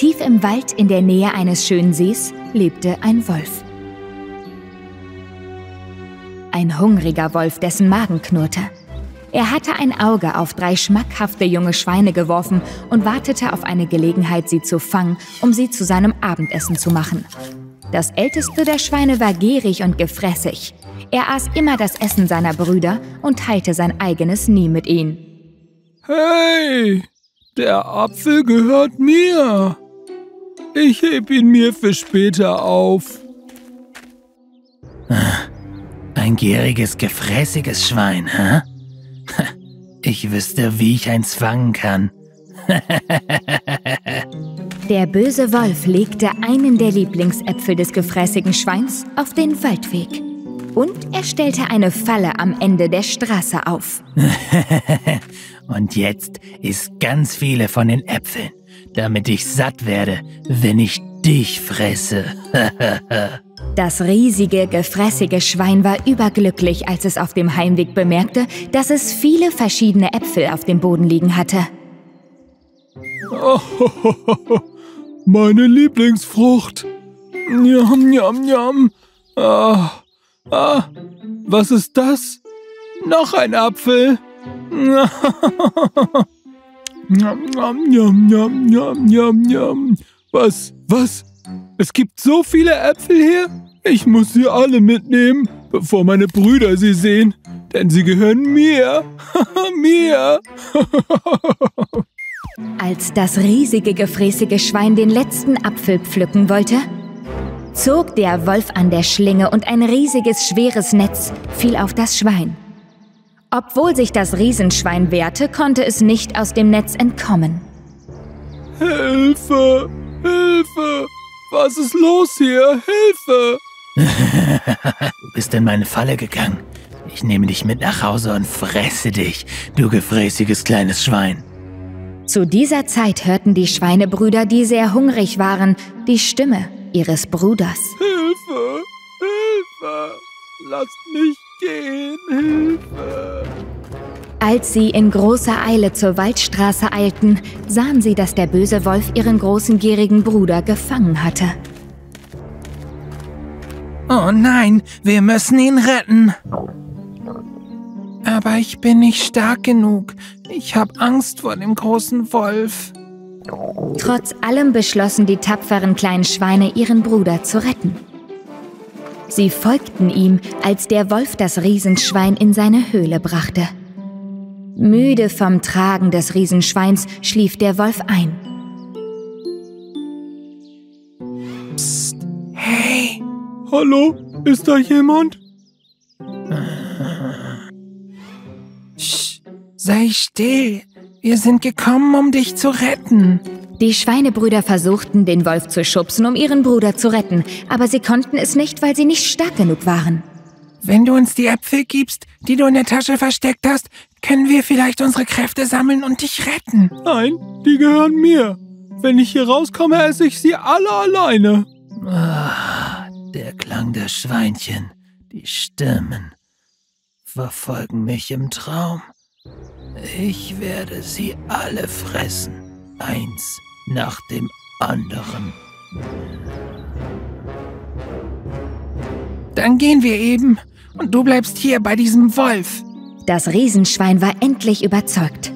Tief im Wald in der Nähe eines schönen Sees lebte ein Wolf. Ein hungriger Wolf, dessen Magen knurrte. Er hatte ein Auge auf 3 schmackhafte junge Schweine geworfen und wartete auf eine Gelegenheit, sie zu fangen, um sie zu seinem Abendessen zu machen. Das älteste der Schweine war gierig und gefräßig. Er aß immer das Essen seiner Brüder und teilte sein eigenes nie mit ihnen. Hey, der Apfel gehört mir. Ich heb ihn mir für später auf. Ein gieriges, gefräßiges Schwein, hä? Ich wüsste, wie ich eins fangen kann. Der böse Wolf legte einen der Lieblingsäpfel des gefräßigen Schweins auf den Waldweg. Und er stellte eine Falle am Ende der Straße auf. Und jetzt isst ganz viele von den Äpfeln, damit ich satt werde, wenn ich dich fresse. Das riesige, gefräßige Schwein war überglücklich, als es auf dem Heimweg bemerkte, dass es viele verschiedene Äpfel auf dem Boden liegen hatte. Oh, meine Lieblingsfrucht. Njam, njam, njam. Was ist das? Noch ein Apfel. Njam, njam, njam, njam, njam, njam, njam. Was? Es gibt so viele Äpfel hier? Ich muss sie alle mitnehmen, bevor meine Brüder sie sehen. Denn sie gehören mir. Mir. Als das riesige, gefräßige Schwein den letzten Apfel pflücken wollte, zog der Wolf an der Schlinge und ein riesiges, schweres Netz fiel auf das Schwein. Obwohl sich das Riesenschwein wehrte, konnte es nicht aus dem Netz entkommen. Hilfe! Hilfe! Was ist los hier? Hilfe! Du bist in meine Falle gegangen. Ich nehme dich mit nach Hause und fresse dich, du gefräßiges kleines Schwein. Zu dieser Zeit hörten die Schweinebrüder, die sehr hungrig waren, die Stimme ihres Bruders. Hilfe! Hilfe! Lasst mich gehen! Hilfe! Als sie in großer Eile zur Waldstraße eilten, sahen sie, dass der böse Wolf ihren großen, gierigen Bruder gefangen hatte. Oh nein, wir müssen ihn retten. Aber ich bin nicht stark genug. Ich habe Angst vor dem großen Wolf. Trotz allem beschlossen die tapferen kleinen Schweine, ihren Bruder zu retten. Sie folgten ihm, als der Wolf das Riesenschwein in seine Höhle brachte. Müde vom Tragen des Riesenschweins schlief der Wolf ein. Psst, hey! Hallo? Ist da jemand? Sei still. Wir sind gekommen, um dich zu retten. Die Schweinebrüder versuchten, den Wolf zu schubsen, um ihren Bruder zu retten, aber sie konnten es nicht, weil sie nicht stark genug waren. Wenn du uns die Äpfel gibst, die du in der Tasche versteckt hast, können wir vielleicht unsere Kräfte sammeln und dich retten. Nein, die gehören mir. Wenn ich hier rauskomme, esse ich sie alle alleine. Der Klang der Schweinchen, die Stimmen verfolgen mich im Traum. Ich werde sie alle fressen, eins nach dem anderen. Dann gehen wir eben und du bleibst hier bei diesem Wolf. Das Riesenschwein war endlich überzeugt.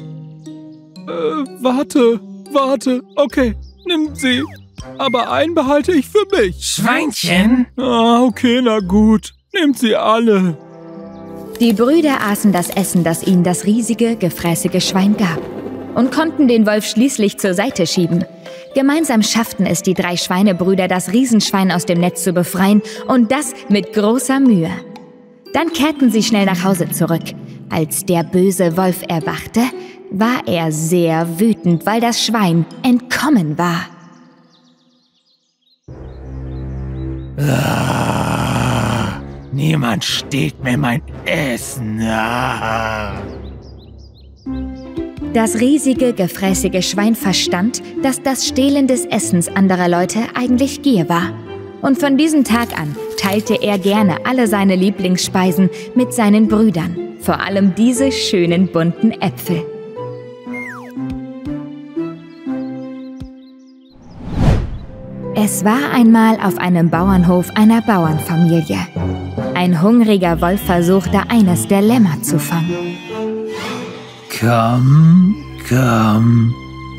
Warte. Okay, nimm sie. Aber einen behalte ich für mich. Schweinchen? Okay, na gut. Nehmt sie alle. Die Brüder aßen das Essen, das ihnen das riesige, gefräßige Schwein gab, und konnten den Wolf schließlich zur Seite schieben. Gemeinsam schafften es die 3 Schweinebrüder, das Riesenschwein aus dem Netz zu befreien, und das mit großer Mühe. Dann kehrten sie schnell nach Hause zurück. Als der böse Wolf erwachte, war er sehr wütend, weil das Schwein entkommen war. Niemand stiehlt mir mein Essen. Das riesige, gefräßige Schwein verstand, dass das Stehlen des Essens anderer Leute eigentlich Gier war. Und von diesem Tag an teilte er gerne alle seine Lieblingsspeisen mit seinen Brüdern, vor allem diese schönen bunten Äpfel. Es war einmal auf einem Bauernhof einer Bauernfamilie. Ein hungriger Wolf versuchte, eines der Lämmer zu fangen. Komm, komm.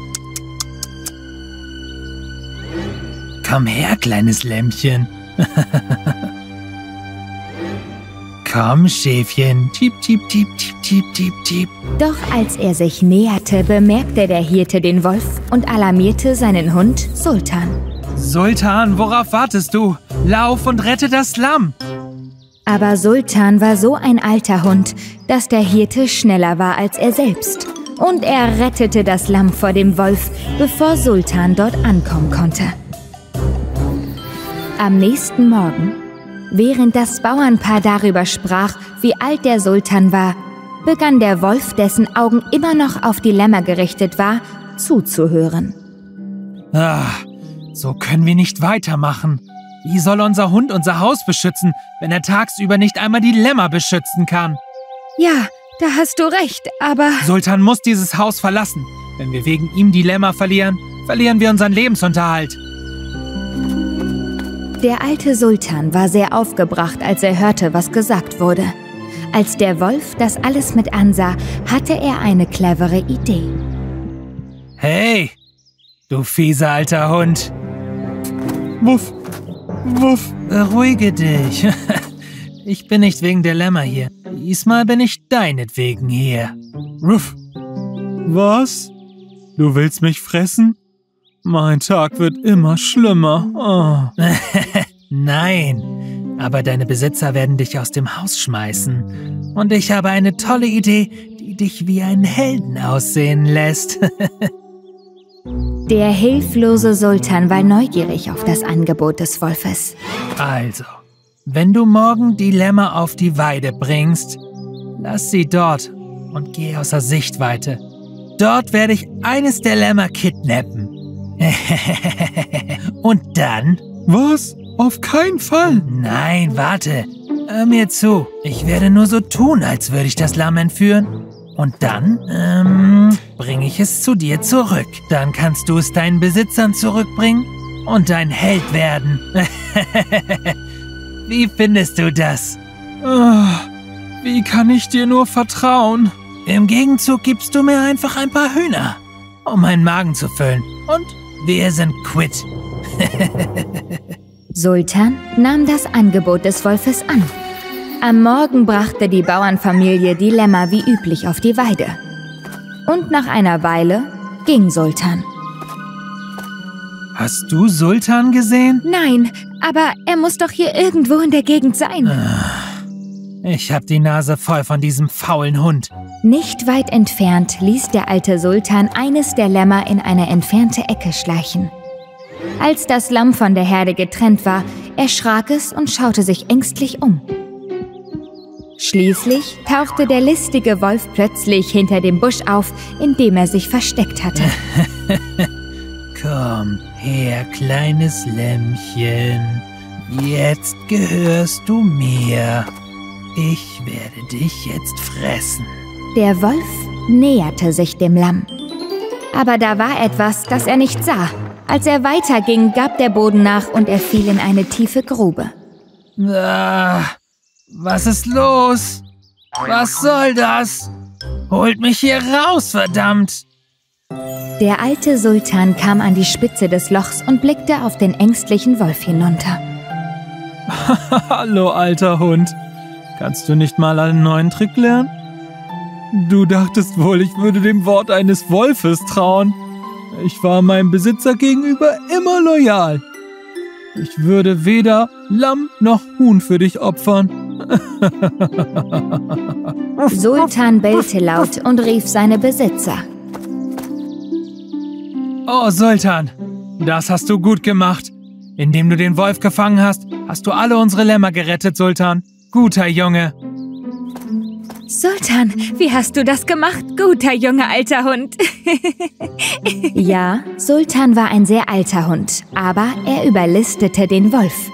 Komm her, kleines Lämmchen. Komm, Schäfchen. Tiep, tiep, tiep, tiep, tiep, tiep, tiep. Doch als er sich näherte, bemerkte der Hirte den Wolf und alarmierte seinen Hund Sultan. Sultan, worauf wartest du? Lauf und rette das Lamm. Aber Sultan war so ein alter Hund, dass der Hirte schneller war als er selbst. Und er rettete das Lamm vor dem Wolf, bevor Sultan dort ankommen konnte. Am nächsten Morgen, während das Bauernpaar darüber sprach, wie alt der Sultan war, begann der Wolf, dessen Augen immer noch auf die Lämmer gerichtet war, zuzuhören. So können wir nicht weitermachen. Wie soll unser Hund unser Haus beschützen, wenn er tagsüber nicht einmal die Lämmer beschützen kann? Ja, da hast du recht, aber... Sultan muss dieses Haus verlassen. Wenn wir wegen ihm die Lämmer verlieren, verlieren wir unseren Lebensunterhalt. Der alte Sultan war sehr aufgebracht, als er hörte, was gesagt wurde. Als der Wolf das alles mit ansah, hatte er eine clevere Idee. Hey, du fieser alter Hund. Wuff, wuff. Beruhige dich. Ich bin nicht wegen der Lämmer hier. Diesmal bin ich deinetwegen hier. Ruff. Was? Du willst mich fressen? Mein Tag wird immer schlimmer. Oh. Nein, aber deine Besitzer werden dich aus dem Haus schmeißen. Und ich habe eine tolle Idee, die dich wie einen Helden aussehen lässt. Der hilflose Sultan war neugierig auf das Angebot des Wolfes. Also, wenn du morgen die Lämmer auf die Weide bringst, lass sie dort und geh außer Sichtweite. Dort werde ich eines der Lämmer kidnappen. Und dann? Was? Auf keinen Fall. Nein, warte. Hör mir zu. Ich werde nur so tun, als würde ich das Lamm entführen. Und dann, bringe ich es zu dir zurück. Dann kannst du es deinen Besitzern zurückbringen und ein Held werden. Wie findest du das? Wie kann ich dir nur vertrauen? Im Gegenzug gibst du mir einfach ein paar Hühner, um meinen Magen zu füllen. Und wir sind quitt. Sultan nahm das Angebot des Wolfes an. Am Morgen brachte die Bauernfamilie die Lämmer wie üblich auf die Weide. Und nach einer Weile ging Sultan. Hast du Sultan gesehen? Nein, aber er muss doch hier irgendwo in der Gegend sein. Ich hab die Nase voll von diesem faulen Hund. Nicht weit entfernt ließ der alte Sultan eines der Lämmer in eine entfernte Ecke schleichen. Als das Lamm von der Herde getrennt war, erschrak es und schaute sich ängstlich um. Schließlich tauchte der listige Wolf plötzlich hinter dem Busch auf, in dem er sich versteckt hatte. Komm her, kleines Lämmchen. Jetzt gehörst du mir. Ich werde dich jetzt fressen. Der Wolf näherte sich dem Lamm. Aber da war etwas, das er nicht sah. Als er weiterging, gab der Boden nach und er fiel in eine tiefe Grube. Was ist los? Was soll das? Holt mich hier raus, verdammt! Der alte Sultan kam an die Spitze des Lochs und blickte auf den ängstlichen Wolf hinunter. Hallo, alter Hund. Kannst du nicht mal einen neuen Trick lernen? Du dachtest wohl, ich würde dem Wort eines Wolfes trauen. Ich war meinem Besitzer gegenüber immer loyal. Ich würde weder Lamm noch Huhn für dich opfern. Sultan bellte laut und rief seine Besitzer. Oh, Sultan, das hast du gut gemacht. Indem du den Wolf gefangen hast, hast du alle unsere Lämmer gerettet, Sultan. Guter Junge. Sultan, wie hast du das gemacht, guter Junge, alter Hund? Ja, Sultan war ein sehr alter Hund, aber er überlistete den Wolf.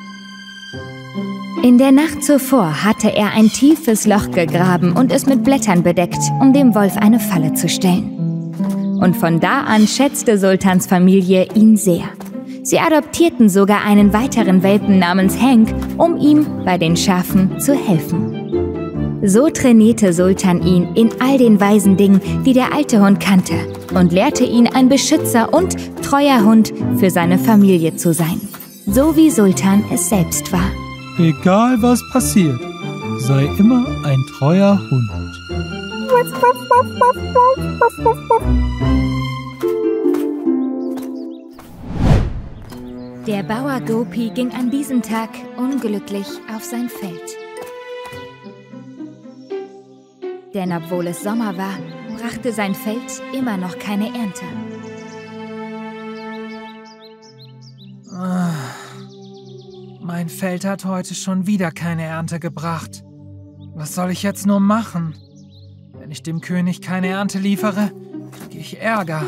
In der Nacht zuvor hatte er ein tiefes Loch gegraben und es mit Blättern bedeckt, um dem Wolf eine Falle zu stellen. Und von da an schätzte Sultans Familie ihn sehr. Sie adoptierten sogar einen weiteren Welpen namens Hank, um ihm bei den Schafen zu helfen. So trainierte Sultan ihn in all den weisen Dingen, die der alte Hund kannte, und lehrte ihn, ein Beschützer und treuer Hund für seine Familie zu sein. So wie Sultan es selbst war. Egal was passiert, sei immer ein treuer Hund. Der Bauer Gopi ging an diesem Tag unglücklich auf sein Feld. Denn obwohl es Sommer war, brachte sein Feld immer noch keine Ernte. Mein Feld hat heute schon wieder keine Ernte gebracht. Was soll ich jetzt nur machen? Wenn ich dem König keine Ernte liefere, kriege ich Ärger.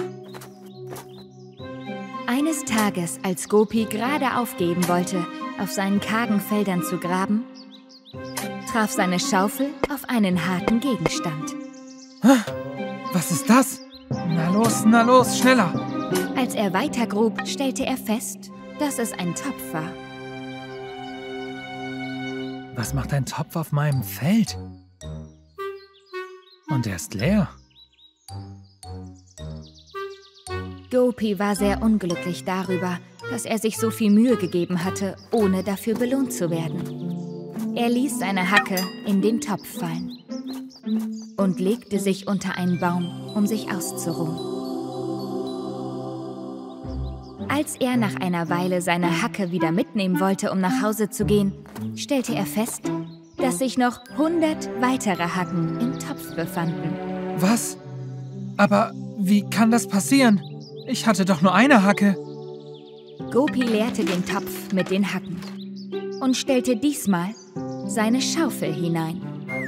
Eines Tages, als Gopi gerade aufgeben wollte, auf seinen kargen Feldern zu graben, traf seine Schaufel auf einen harten Gegenstand. Was ist das? Na los, schneller! Als er weitergrub, stellte er fest, dass es ein Topf war. Was macht ein Topf auf meinem Feld? Und er ist leer. Gopi war sehr unglücklich darüber, dass er sich so viel Mühe gegeben hatte, ohne dafür belohnt zu werden. Er ließ seine Hacke in den Topf fallen und legte sich unter einen Baum, um sich auszuruhen. Als er nach einer Weile seine Hacke wieder mitnehmen wollte, um nach Hause zu gehen, stellte er fest, dass sich noch 100 weitere Hacken im Topf befanden. Was? Aber wie kann das passieren? Ich hatte doch nur eine Hacke. Gopi leerte den Topf mit den Hacken und stellte diesmal seine Schaufel hinein.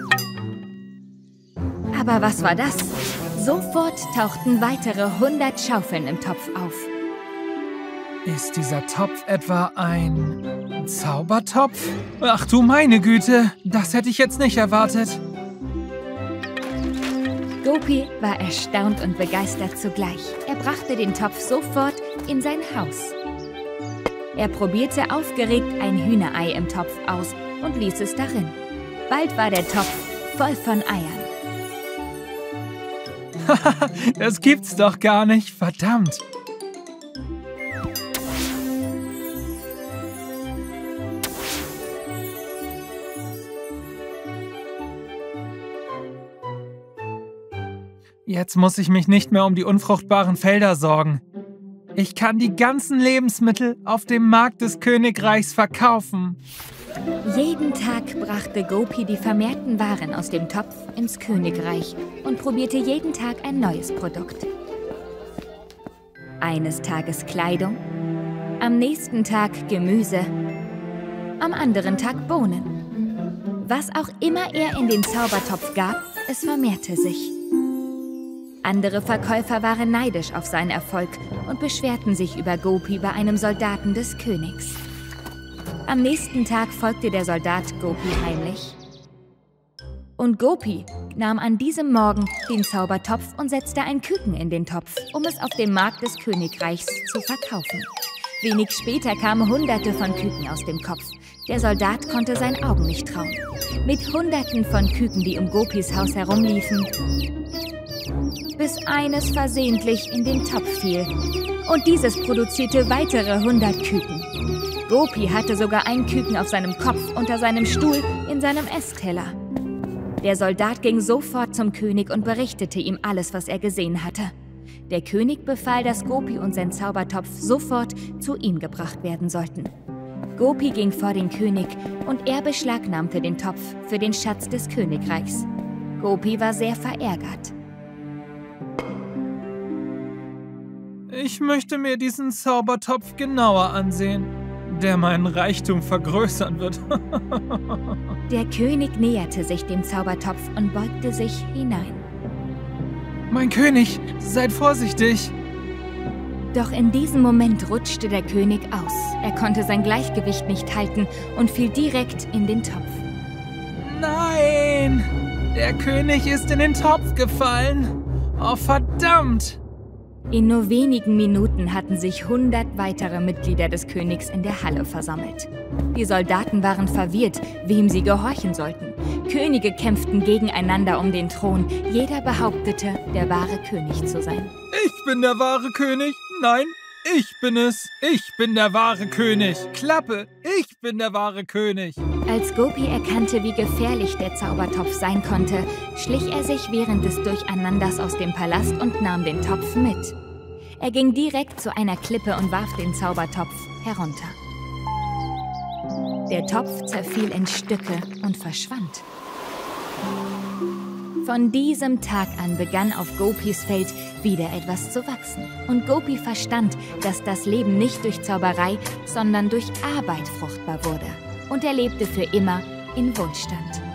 Aber was war das? Sofort tauchten weitere 100 Schaufeln im Topf auf. Ist dieser Topf etwa ein Zaubertopf? Ach du meine Güte, das hätte ich jetzt nicht erwartet. Gopi war erstaunt und begeistert zugleich. Er brachte den Topf sofort in sein Haus. Er probierte aufgeregt ein Hühnerei im Topf aus und ließ es darin. Bald war der Topf voll von Eiern. Das gibt's doch gar nicht, verdammt. Jetzt muss ich mich nicht mehr um die unfruchtbaren Felder sorgen. Ich kann die ganzen Lebensmittel auf dem Markt des Königreichs verkaufen. Jeden Tag brachte Gopi die vermehrten Waren aus dem Topf ins Königreich und probierte jeden Tag ein neues Produkt. Eines Tages Kleidung, am nächsten Tag Gemüse, am anderen Tag Bohnen. Was auch immer er in den Zaubertopf gab, es vermehrte sich. Andere Verkäufer waren neidisch auf seinen Erfolg und beschwerten sich über Gopi bei einem Soldaten des Königs. Am nächsten Tag folgte der Soldat Gopi heimlich. Und Gopi nahm an diesem Morgen den Zaubertopf und setzte ein Küken in den Topf, um es auf dem Markt des Königreichs zu verkaufen. Wenig später kamen Hunderte von Küken aus dem Kopf. Der Soldat konnte seinen Augen nicht trauen. Mit Hunderten von Küken, die um Gopis Haus herumliefen, bis eines versehentlich in den Topf fiel. Und dieses produzierte weitere 100 Küken. Gopi hatte sogar einen Küken auf seinem Kopf, unter seinem Stuhl, in seinem Essteller. Der Soldat ging sofort zum König und berichtete ihm alles, was er gesehen hatte. Der König befahl, dass Gopi und sein Zaubertopf sofort zu ihm gebracht werden sollten. Gopi ging vor den König und er beschlagnahmte den Topf für den Schatz des Königreichs. Gopi war sehr verärgert. Ich möchte mir diesen Zaubertopf genauer ansehen, der meinen Reichtum vergrößern wird. Der König näherte sich dem Zaubertopf und beugte sich hinein. Mein König, seid vorsichtig! Doch in diesem Moment rutschte der König aus. Er konnte sein Gleichgewicht nicht halten und fiel direkt in den Topf. Nein! Der König ist in den Topf gefallen! Oh, verdammt! In nur wenigen Minuten hatten sich 100 weitere Mitglieder des Königs in der Halle versammelt. Die Soldaten waren verwirrt, wem sie gehorchen sollten. Könige kämpften gegeneinander um den Thron. Jeder behauptete, der wahre König zu sein. Ich bin der wahre König. Nein, ich bin es. Ich bin der wahre König. Klappe, ich bin der wahre König. Als Gopi erkannte, wie gefährlich der Zaubertopf sein konnte, schlich er sich während des Durcheinanders aus dem Palast und nahm den Topf mit. Er ging direkt zu einer Klippe und warf den Zaubertopf herunter. Der Topf zerfiel in Stücke und verschwand. Von diesem Tag an begann auf Gopis Feld wieder etwas zu wachsen. Und Gopi verstand, dass das Leben nicht durch Zauberei, sondern durch Arbeit fruchtbar wurde. Und er lebte für immer in Wohlstand.